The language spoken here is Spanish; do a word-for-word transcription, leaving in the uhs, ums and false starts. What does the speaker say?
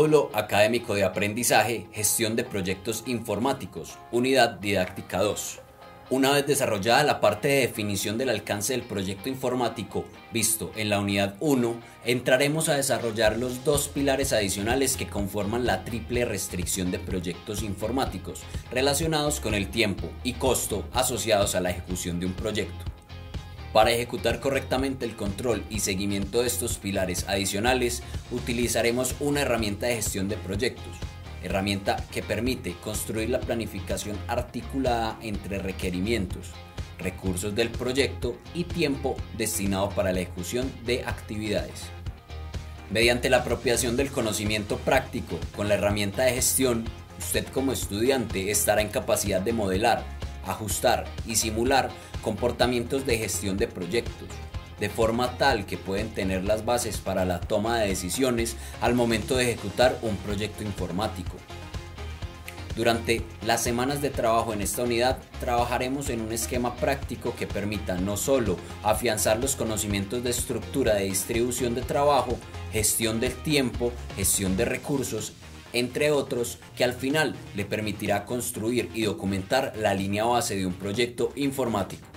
Módulo Académico de Aprendizaje, Gestión de Proyectos Informáticos, Unidad Didáctica dos. Una vez desarrollada la parte de definición del alcance del proyecto informático visto en la Unidad uno, entraremos a desarrollar los dos pilares adicionales que conforman la triple restricción de proyectos informáticos relacionados con el tiempo y costo asociados a la ejecución de un proyecto. Para ejecutar correctamente el control y seguimiento de estos pilares adicionales, utilizaremos una herramienta de gestión de proyectos, herramienta que permite construir la planificación articulada entre requerimientos, recursos del proyecto y tiempo destinado para la ejecución de actividades. Mediante la apropiación del conocimiento práctico con la herramienta de gestión, usted como estudiante estará en capacidad de modelar, ajustar y simular comportamientos de gestión de proyectos, de forma tal que pueden tener las bases para la toma de decisiones al momento de ejecutar un proyecto informático. Durante las semanas de trabajo en esta unidad, trabajaremos en un esquema práctico que permita no solo afianzar los conocimientos de estructura de distribución de trabajo, gestión del tiempo, gestión de recursos, entre otros, que al final le permitirá construir y documentar la línea base de un proyecto informático.